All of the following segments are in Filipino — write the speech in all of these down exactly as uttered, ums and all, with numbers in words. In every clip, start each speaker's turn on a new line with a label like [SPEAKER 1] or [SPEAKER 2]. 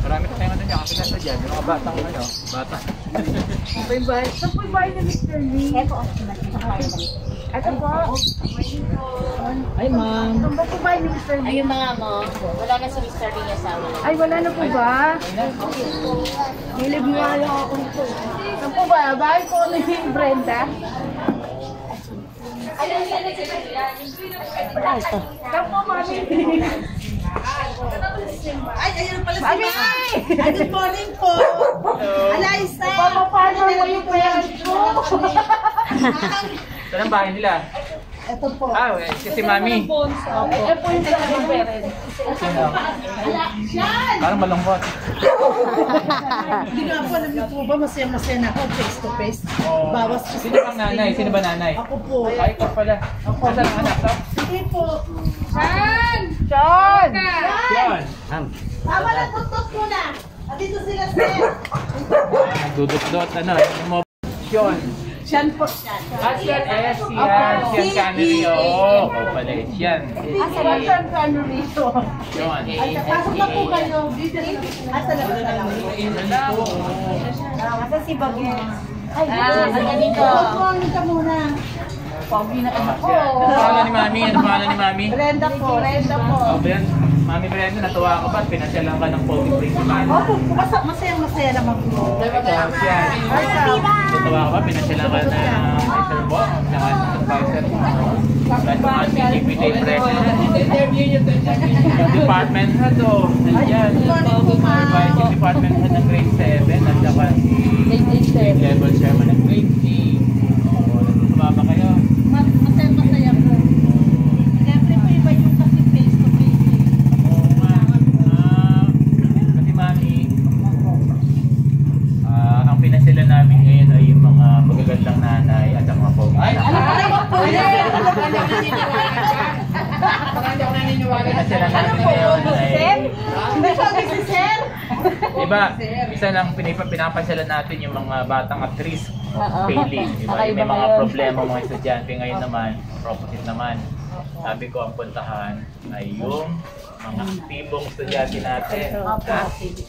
[SPEAKER 1] Marami tayong ano niya, kasi nasa dyan, yung mga batang ano, batang.
[SPEAKER 2] Ito yung bahay. Ito po yung bahay ni Mister Lee. Ito, ito po. Ay, ma'am. Ito po yung bahay ni Mister Lee.
[SPEAKER 3] Ay, yung mga mo, wala na si Mister Lee asawa.
[SPEAKER 2] Ay, wala na po ba? Nilib nga lang ako ito. Ito po ba? Bahay ko ni Brenda. Ay, ito. Ito po, mami.
[SPEAKER 4] Ay, ayun pala si Mami! Ay, good morning po! Alaysa!
[SPEAKER 2] Paano mo yung pera ko?
[SPEAKER 1] Saan ang bahay nila?
[SPEAKER 4] Ito po.
[SPEAKER 1] Ah, eh, si Mami.
[SPEAKER 2] Ito po yung parents.
[SPEAKER 1] Parang malungkot.
[SPEAKER 4] Hindi nga po, alam niyo po ba, masaya-masaya na ako face to face.
[SPEAKER 1] Oh.
[SPEAKER 4] Bawas ko.
[SPEAKER 1] Sino bang nanay? Sino ba nanay?
[SPEAKER 4] Ako po.
[SPEAKER 1] Ay, ikaw pala. Nasaan ang anak to?
[SPEAKER 4] Hindi po.
[SPEAKER 2] Sean! Sean!
[SPEAKER 1] Yan.
[SPEAKER 4] Tama na, tutok po na. At dito sila, sir.
[SPEAKER 1] Nagdudot-dot, ano, yung mga Sean.
[SPEAKER 4] Siyan po.
[SPEAKER 1] Ah, Sean, eh, si Sean Canary. Oo, oo pala, Sean.
[SPEAKER 2] Ah, sa Sean Canary ito.
[SPEAKER 1] Sean.
[SPEAKER 4] Ay, pasok na po kayo. Dito na. Asa na ba lang?
[SPEAKER 2] Asa si Bagets?
[SPEAKER 3] Ay, ah, ano dito?
[SPEAKER 4] Good morning ka muna.
[SPEAKER 2] Pogi na kami po.
[SPEAKER 1] Ano pangalan ni Mami? Ano pangalan ni Mami?
[SPEAKER 4] Brenda po, Brenda po.
[SPEAKER 1] Oh, Ben, Mami Brenda, natuwa ka ba? Pinasyalan ka ng Pogi Principal.
[SPEAKER 4] Opo, masaya-masaya naman po.
[SPEAKER 1] Ikaw, Sean. Natuwa ka ba? Pinasyalan ka ng Mister Bo, ng advisor mo. Kahit mga C G P T President. Yung department head, oh. Ayan. Yung department head ng grade seven at saka si level chairman ng grade eight. Natuwa ba kayo?
[SPEAKER 4] Masaya-masaya po. Siyempre po iba yung kasi face to face.
[SPEAKER 1] Oo nga. Ah, kasi Mami, ah, ang pinasila namin ngayon ay yung mga magagandang nanay at ang mga pogi. Ay! Pinasila namin ngayon ay...
[SPEAKER 4] Hindi po si sir.
[SPEAKER 1] Diba, isa lang pinip- pinapasyalan natin yung mga batang actress failing. Diba? Yung may mga problema mga estudyante ngayon naman, opposite naman. Sabi ko ang puntahan ay yung mga aktibong estudyante natin. Ha?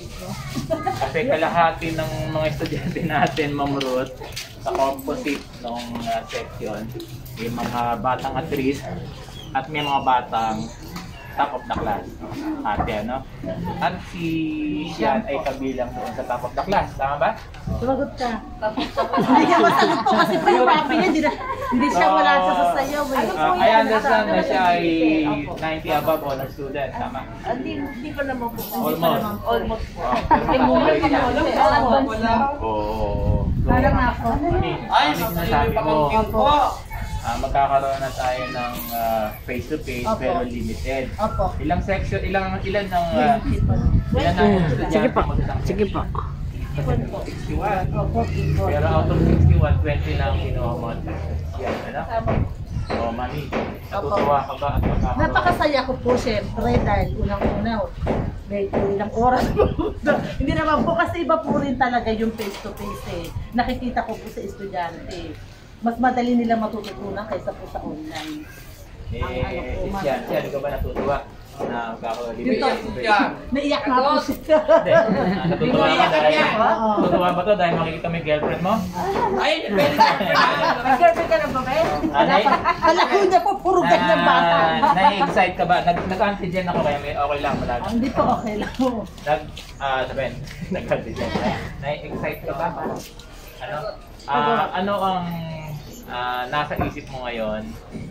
[SPEAKER 1] Kasi kalahati ng mga estudyante natin, Ma'am Ruth, sa composite ng uh, section, yung mga batang actress at may mga batang top of the class. Ate, ano? At si Sian ay kabilang doon sa top of the class. Tama ba?
[SPEAKER 4] Sumagot ka. Hindi niya masagot po kasi po yung papi niya. Hindi, na, hindi siya wala siya sa sayaw. Eh.
[SPEAKER 1] Uh, I understand na siya ay ninety above honor student. Tama?
[SPEAKER 4] Hindi, hindi pa naman po.
[SPEAKER 1] Almost.
[SPEAKER 4] Almost po.
[SPEAKER 1] Ay,
[SPEAKER 4] Ay, wala.
[SPEAKER 1] Oo.
[SPEAKER 4] Alam na ako.
[SPEAKER 1] Ay, sinasabi ko. Uh, magkakaroon na tayo ng uh, face-to-face
[SPEAKER 4] Opo.
[SPEAKER 1] pero limited.
[SPEAKER 4] Opo.
[SPEAKER 1] Ilang section, ilang ilan ng uh, ilan ng estudyante mo sa isang
[SPEAKER 5] Sige po.
[SPEAKER 1] sixty-one. Pero out of sixty-one, twenty lang kinuha mo. Yan, ano? So, Mami, natutuwa ka ba at magkakaroon?
[SPEAKER 4] Napakasaya ko po siyempre dahil unang-una, may ilang oras po. Hindi naman po kasi iba po rin talaga yung face-to-face eh. Nakikita ko po sa estudyante. Mas madali nila matututunan kaysa po sa online.
[SPEAKER 1] Eh, si Sian, Sian, ikaw ba natutuwa na magkakaroon dito?
[SPEAKER 4] Dito, naiyak na po siya.
[SPEAKER 1] Hindi, ah, natutuwa ka dahil, natutuwa ba to dahil makikita mo yung girlfriend mo? Ay, pwede na!
[SPEAKER 4] Nag-girlfriend ka na ba, Ben?
[SPEAKER 1] Anay?
[SPEAKER 4] Alam ko niya po, puro ganyan bata.
[SPEAKER 1] Na-excite ka ba? Nag- Nag-antigen ako kaya may okay lang malagi.
[SPEAKER 4] Ah, Hindi po, okay lang po.
[SPEAKER 1] Nag, ah, sabihin, nag-antigen. Na-excite ka ba? Ano? Ah, ano ang ah, nasa isip mo ngayon?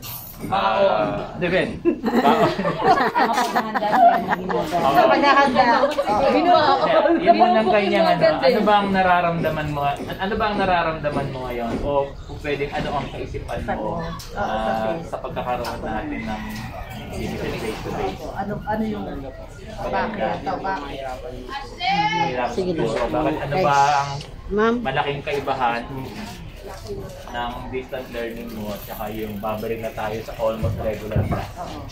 [SPEAKER 1] Ah, Devin.
[SPEAKER 4] Pagkakanda.
[SPEAKER 1] Yung unang kanyang ano, ano ba ang nararamdaman mo? Ano ba ang nararamdaman mo ngayon? O kung pwedeng ano ang kaisipan mo ah, sa pagkakaroon natin ng limited face to face?
[SPEAKER 4] Ano ano yung bakit? Ito, bakit?
[SPEAKER 1] Sige na. Bakit ano ba ang
[SPEAKER 5] Ma'am,
[SPEAKER 1] malaking kaibahan ng distance learning mo at saka yung babalik na tayo sa almost regular class?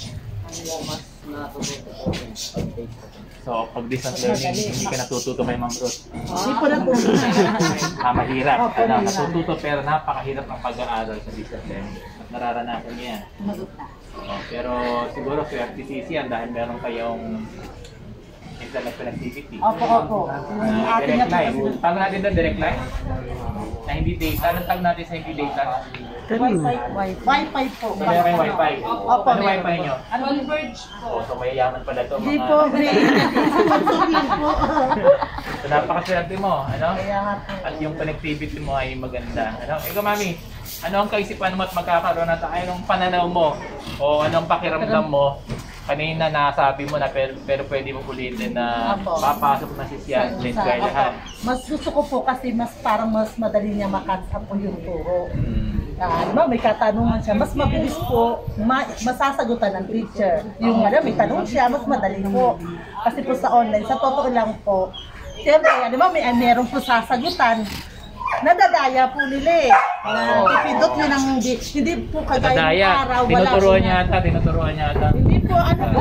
[SPEAKER 1] So, pag distance learning, hindi ka natututo may Ma'am Ruth.
[SPEAKER 4] Hindi po na po.
[SPEAKER 1] Ah, mahirap. Ano, natututo pero napakahirap ang pag-aaral sa distance learning. At nararanasan niya yan. Oh, pero siguro swerte si Sian dahil meron kayong sila nag-connectivity.
[SPEAKER 4] Opo, opo. Yung
[SPEAKER 1] Ah,
[SPEAKER 4] ating
[SPEAKER 1] direct line.
[SPEAKER 4] application.
[SPEAKER 1] Tawag natin doon, direct line? Na hindi data. Anong tawag natin sa hindi data?
[SPEAKER 4] Wi-Fi. Wi-Fi po.
[SPEAKER 1] So, meron kayong wifi?
[SPEAKER 4] Opo,
[SPEAKER 1] Ano
[SPEAKER 4] meron.
[SPEAKER 1] wifi nyo?
[SPEAKER 3] Converge po.
[SPEAKER 1] Oh, so mayayaman pala to.
[SPEAKER 4] Hindi
[SPEAKER 1] mga-
[SPEAKER 4] po, grade. Pagsuhin po.
[SPEAKER 1] So napakaswerte mo, ano?
[SPEAKER 4] Kaya nga po.
[SPEAKER 1] At yung connectivity mo ay maganda. Ano? Ikaw, mami, ano ang kaisipan mo at magkakaroon na tayo? Anong pananaw mo? O anong pakiramdam mo? Kanina nasabi mo na pero, pero pwede mo ulitin na
[SPEAKER 4] Apo.
[SPEAKER 1] papasok na si Sian sa eskwelahan.
[SPEAKER 4] Mas gusto ko po kasi mas parang mas madali niya makatch up po yung turo.
[SPEAKER 1] Hmm.
[SPEAKER 4] Ah, diba, may katanungan siya, mas mabilis po, ma masasagutan ng teacher. Yung ano, may tanong siya, mas madali po. Kasi po sa online, sa totoo lang po, siyempre, di ba, may meron po sasagutan, nadadaya po nila eh. Na ipindot nyo ng hindi, hindi po kagaya
[SPEAKER 1] Nadaya.
[SPEAKER 4] ng araw, wala
[SPEAKER 1] Tinuturuan
[SPEAKER 4] po
[SPEAKER 1] niya
[SPEAKER 4] na-
[SPEAKER 1] ata, tinuturuan niya ata.
[SPEAKER 4] Hindi po, ano po.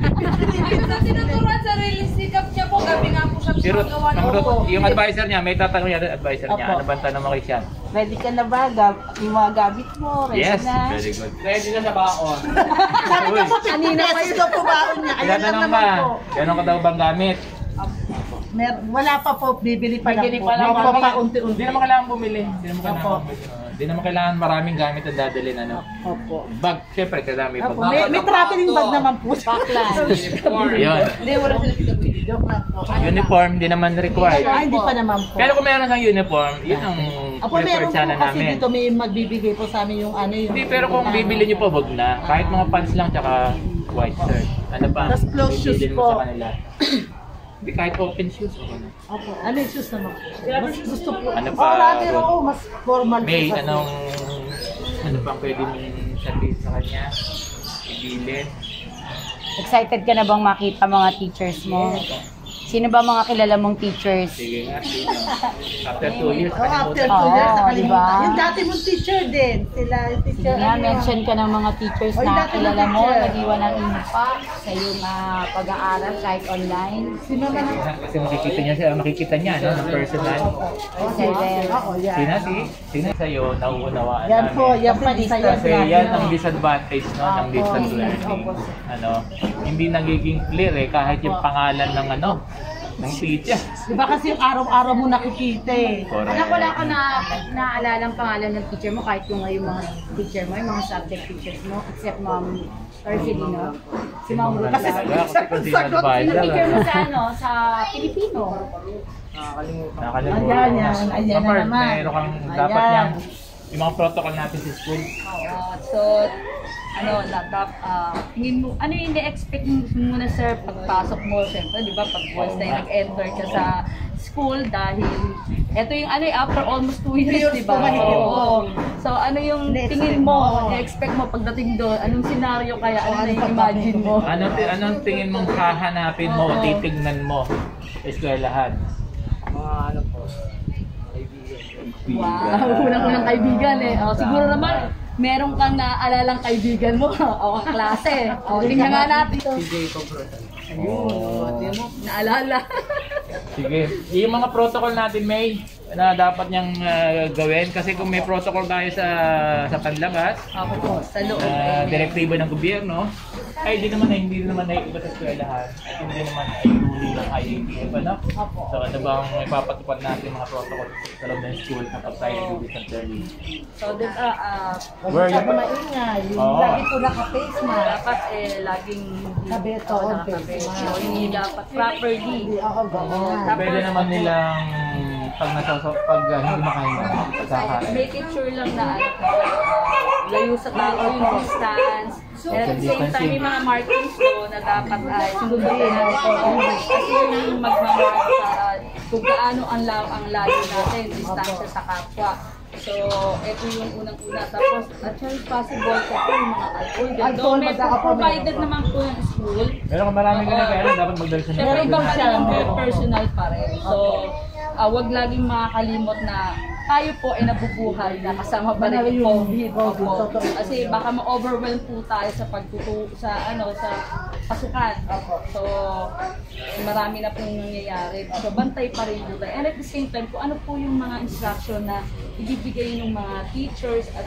[SPEAKER 3] Sa tinuturuan sa realistic niya po, gabi nga po siya
[SPEAKER 1] Si Ruth,
[SPEAKER 3] gumagawa ng
[SPEAKER 1] Ma'am Ruth,
[SPEAKER 4] Opo.
[SPEAKER 1] yung advisor niya, may tatanong niya, advisor niya,
[SPEAKER 4] Opo.
[SPEAKER 1] ano bang tanong mo kay Sian?
[SPEAKER 2] Ready ka na ba? Gab yung mga gamit mo, ready
[SPEAKER 1] Yes,
[SPEAKER 2] na?
[SPEAKER 1] very good. Ready na sa baon.
[SPEAKER 4] Sabi niya po, kanina pesos daw po baon niya. Ayan lang
[SPEAKER 1] Tinatanong
[SPEAKER 4] naman
[SPEAKER 1] ka,
[SPEAKER 4] po.
[SPEAKER 1] gano'n ka daw bang gamit?
[SPEAKER 4] Mer wala pa po, bibili pa lang
[SPEAKER 2] Bibili
[SPEAKER 4] po.
[SPEAKER 2] pa lang.
[SPEAKER 4] Opo, pa
[SPEAKER 1] Hindi
[SPEAKER 4] unti-unti.
[SPEAKER 1] naman kailangan bumili. Hindi naman kailangan
[SPEAKER 4] Opo.
[SPEAKER 1] bumili. Hindi naman kailangan maraming gamit ang dadalhin, ano?
[SPEAKER 4] Opo.
[SPEAKER 1] Bag, syempre kailangan may bag.
[SPEAKER 4] Opo, may, may traveling bag naman po.
[SPEAKER 1] Yun.
[SPEAKER 4] Hindi, wala sila pinag-video. Joke lang po.
[SPEAKER 1] Uniform, di naman required.
[SPEAKER 4] Ay, hindi pa naman po.
[SPEAKER 1] Pero kung meron kang uniform, yun ang
[SPEAKER 4] Opo, meron
[SPEAKER 1] preferred
[SPEAKER 4] po
[SPEAKER 1] sana
[SPEAKER 4] kasi
[SPEAKER 1] namin.
[SPEAKER 4] dito may magbibigay po sa amin yung ano yung...
[SPEAKER 1] Hindi, pero kung bibili niyo po, wag na. Kahit mga pants lang, tsaka white shirt. Ano pa?
[SPEAKER 4] Tas closed shoes
[SPEAKER 1] bibilin mo
[SPEAKER 4] po.
[SPEAKER 1] sa kanila. Hindi, kahit open shoes. Okay na.
[SPEAKER 4] Opo, ano yung shoes naman po? Mas gusto po.
[SPEAKER 1] Ano
[SPEAKER 4] Oh,
[SPEAKER 1] pa,
[SPEAKER 4] rather
[SPEAKER 1] Rod?
[SPEAKER 4] ako, mas formal po.
[SPEAKER 1] May
[SPEAKER 4] sa-
[SPEAKER 1] anong, ano pang pwede mong sabihin sa kanya? Ibilin.
[SPEAKER 2] Excited ka na bang makita mga teachers mo? Sino ba mga kilala mong teachers?
[SPEAKER 1] Sige nga, sige. After two years,
[SPEAKER 4] Oh, after
[SPEAKER 1] kalimutan.
[SPEAKER 4] two years,
[SPEAKER 2] Oo,
[SPEAKER 4] nakalimutan.
[SPEAKER 2] diba?
[SPEAKER 4] Yung dati mong teacher din. Sila, yung
[SPEAKER 2] Sige
[SPEAKER 4] teacher.
[SPEAKER 2] nga,
[SPEAKER 4] ano,
[SPEAKER 2] mention ka ng mga teachers
[SPEAKER 4] Oy,
[SPEAKER 2] na
[SPEAKER 4] dati
[SPEAKER 2] kilala mo,
[SPEAKER 4] teacher.
[SPEAKER 2] nag-iwan ng impact sa iyong ah, pag-aaral kahit online.
[SPEAKER 4] Sino na lang?
[SPEAKER 1] Kasi makikita niya siya, makikita niya, no, ng personal.
[SPEAKER 2] Okay, then.
[SPEAKER 4] Ako, yan.
[SPEAKER 1] Sina si, sina sa'yo, nauunawaan
[SPEAKER 4] Yan
[SPEAKER 1] namin.
[SPEAKER 4] po, yan pa, isa yan.
[SPEAKER 1] Kasi yan ang disadvantage no, ng
[SPEAKER 4] Opo.
[SPEAKER 1] distance learning.
[SPEAKER 4] Opo.
[SPEAKER 1] Ano, hindi nagiging clear eh, kahit yung pangalan ng ano, ng teacher.
[SPEAKER 4] Diba kasi yung araw-araw mo nakikita eh.
[SPEAKER 1] Correct.
[SPEAKER 2] Anak, wala ka na naaalala ang pangalan ng teacher mo kahit yung, yung mga teacher mo, yung mga subject teachers mo, except Ma'am Arcelino. Si Ma'am Ruth.
[SPEAKER 1] Kasi,
[SPEAKER 2] lang.
[SPEAKER 1] kasi kung sino
[SPEAKER 2] Sino
[SPEAKER 1] advisor.
[SPEAKER 2] teacher mo
[SPEAKER 1] ano.
[SPEAKER 2] sa ano, sa Pilipino?
[SPEAKER 1] Nakalimutan.
[SPEAKER 4] Ayan, yan. Ayan na
[SPEAKER 1] Ma'am,
[SPEAKER 4] naman.
[SPEAKER 1] meron kang
[SPEAKER 4] Ayan.
[SPEAKER 1] dapat niyang, yung mga protocol natin sa school.
[SPEAKER 5] Oo. So, ano, laptop, ah, tingin mo, ano yung na-expect mo muna, sir, pagpasok mo, syempre, di ba, pag once na yung nag-enter ka sa school, dahil, eto yung, ano, eh, after almost two years, di ba?
[SPEAKER 4] po, mahigit po.
[SPEAKER 5] Oo. So, ano yung
[SPEAKER 4] Na-expect
[SPEAKER 5] tingin mo,
[SPEAKER 4] mo.
[SPEAKER 5] na-expect mo pagdating doon, anong scenario kaya, ano
[SPEAKER 4] Oo,
[SPEAKER 5] na yung
[SPEAKER 4] ano
[SPEAKER 5] imagine mo?
[SPEAKER 1] Ano, anong tingin mong hahanapin mo o
[SPEAKER 5] Oo.
[SPEAKER 1] titignan mo sa eskwelahan?
[SPEAKER 5] Wow, unang-unang kaibigan eh. O, siguro naman, meron kang naalalang kaibigan mo o kaklase. O, tingnan nga natin.
[SPEAKER 1] Oh.
[SPEAKER 5] Naalala.
[SPEAKER 1] Sige. Yung mga protocol natin, May, na dapat niyang ah, gawin. Kasi kung may protocol tayo sa sa panlabas,
[SPEAKER 5] Ako po, sa loob.
[SPEAKER 1] na
[SPEAKER 5] eh,
[SPEAKER 1] direktibo ng gobyerno, ay hindi naman na hindi naman na iba sa eskwelahan. At hindi naman ay ruling ng I A T F, ano? So ano bang ipapatupad natin mga protocol sa loob ng school kapag tayo nag-distance learning?
[SPEAKER 5] So, din, ah, ah,
[SPEAKER 1] Where
[SPEAKER 4] Huwag
[SPEAKER 1] you-
[SPEAKER 4] ka maingay. Yung
[SPEAKER 1] Oo.
[SPEAKER 4] lagi po naka-face mask.
[SPEAKER 5] dapat eh, laging
[SPEAKER 4] Kabit,
[SPEAKER 5] Oo,
[SPEAKER 4] oo,
[SPEAKER 5] nakakabit.
[SPEAKER 4] face
[SPEAKER 5] So, hindi dapat properly.
[SPEAKER 4] Hindi ako ganyan.
[SPEAKER 1] Pwede naman nilang pag nasasok, pag uh, hindi makahinga, pagkakain.
[SPEAKER 5] Make it sure lang na ano, ah, layo sa tao yung distance. And at the same time, may mga markings po na dapat ay sundin. Kasi yung magmamark sa kung gaano ang, la ang layo natin, distansya sa kapwa. So, ito yung unang-una. Tapos, at sure possible sa po yung mga alcohol.
[SPEAKER 4] Alcohol,
[SPEAKER 5] Although, may
[SPEAKER 4] magkakaproblema
[SPEAKER 5] provided
[SPEAKER 4] po.
[SPEAKER 5] naman po yung school.
[SPEAKER 1] Pero kung maraming ganun kaya dapat magdala sa
[SPEAKER 5] Siyempre, ibang
[SPEAKER 4] siya.
[SPEAKER 5] pa rin personal pa rin. So, ah, wag laging makakalimot na tayo po ay nabubuhay na kasama pa rin yung COVID.
[SPEAKER 4] COVID,
[SPEAKER 5] Opo.
[SPEAKER 4] totoo.
[SPEAKER 5] Kasi baka ma-overwhelm po tayo sa pagtutu sa ano sa pasukan. So, marami na pong nangyayari. So, bantay pa rin po tayo. And at the same time, kung ano po yung mga instruction na ibibigay ng mga teachers at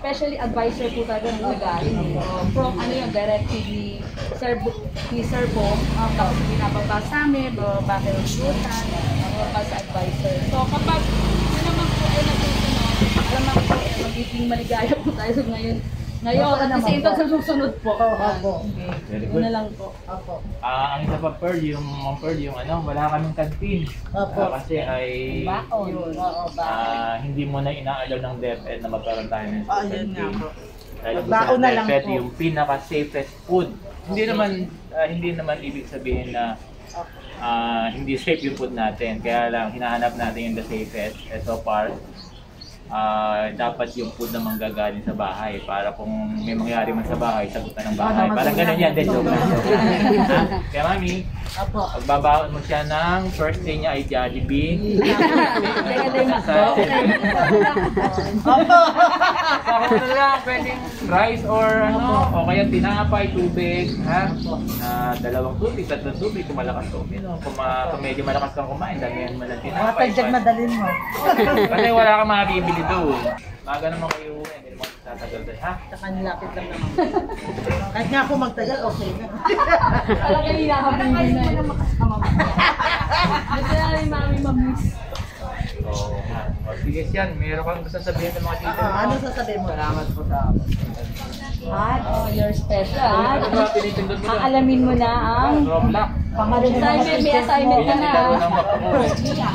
[SPEAKER 5] especially advisor po talaga ng nagaling. Uh, from ano yung directly ni Sir, Bu- ni Sir po, um, tapos binababa sa amin, bababa kayo ng rutan, bababa sa advisor. So kapag yun naman po ay nagsusunod, alam naman po, eh, magiging maligaya po tayo sa ngayon. Ngayon, at the same time sa susunod po.
[SPEAKER 4] Opo.
[SPEAKER 1] Very
[SPEAKER 5] Yun na
[SPEAKER 1] good.
[SPEAKER 5] lang po.
[SPEAKER 4] Opo.
[SPEAKER 1] Ah, ang isa pa Pearl, yung Ma'am Pearl, yung ano, wala kaming canteen.
[SPEAKER 4] Opo.
[SPEAKER 1] Ah, kasi ay
[SPEAKER 4] Baon. Yun. Oo, baon.
[SPEAKER 1] ah, hindi mo na inaalaw ng DepEd na magkaroon tayo ng
[SPEAKER 4] Ah, yun
[SPEAKER 1] canteen.
[SPEAKER 4] nga po.
[SPEAKER 1] Dahil gusto
[SPEAKER 4] Baon
[SPEAKER 1] ng
[SPEAKER 4] na lang
[SPEAKER 1] DepEd
[SPEAKER 4] po.
[SPEAKER 1] yung pinaka-safest food. Hindi naman ah, hindi naman ibig sabihin na ah, hindi safe yung food natin. Kaya lang hinahanap natin yung the safest. Eh, so far, ah, dapat yung food na manggagaling sa bahay para kung may mangyari man sa bahay, sagutan ng bahay. Parang ganun yan, din joke lang. Ha? Kaya mami,
[SPEAKER 4] Opo.
[SPEAKER 1] pagbabaon mo siya ng first day niya ay Jollibee. Sa
[SPEAKER 4] Opo.
[SPEAKER 1] Sa ako na lang, pwedeng rice or ano, o kaya tinapay, tubig, ha? Na dalawang tubig, tatlong tubig, kung malakas ka uminom. Kung, ma kung medyo malakas kang kumain, damihan mo ng
[SPEAKER 4] Mga
[SPEAKER 1] tinapay.
[SPEAKER 4] tagdag na dalin mo.
[SPEAKER 1] Kasi wala kang makakibili doon. Maga naman kayo, hindi naman tatagal doon, ha?
[SPEAKER 4] Sa kanilapit lang naman. Kahit nga ako magtagal, okay na.
[SPEAKER 5] Talaga hinahabol mo na yun. Gusto na rin mami mag-miss.
[SPEAKER 1] Oo, ha. O, sige siyan, meron kang gusto sabihin ng mga teacher
[SPEAKER 4] Ah, ano sasabihin mo?
[SPEAKER 1] Salamat po sa
[SPEAKER 5] At, oh, you're special.
[SPEAKER 1] Ano ba, pinitindot mo
[SPEAKER 5] Ang
[SPEAKER 1] doon?
[SPEAKER 5] alamin mo na ang
[SPEAKER 1] Roblox.
[SPEAKER 5] assignment, may assignment ka na.
[SPEAKER 1] Laro ng mapakuwi.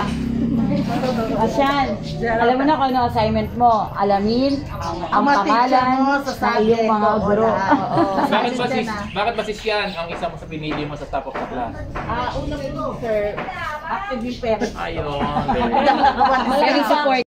[SPEAKER 2] Asyan, alam mo na kung ano assignment mo. Alamin ang
[SPEAKER 4] Ang mga teacher
[SPEAKER 2] pangalan
[SPEAKER 4] mo sa
[SPEAKER 2] ng
[SPEAKER 4] subject.
[SPEAKER 2] iyong mga
[SPEAKER 4] Oo,
[SPEAKER 2] guro.
[SPEAKER 4] lahat.
[SPEAKER 2] Oo.
[SPEAKER 1] Bakit ba si bakit ba si Sian ang isa mo sa pinili mo sa top of the class?
[SPEAKER 4] Ah, una po, sir, active yung parents.
[SPEAKER 1] Ayun.
[SPEAKER 2] Malaking support.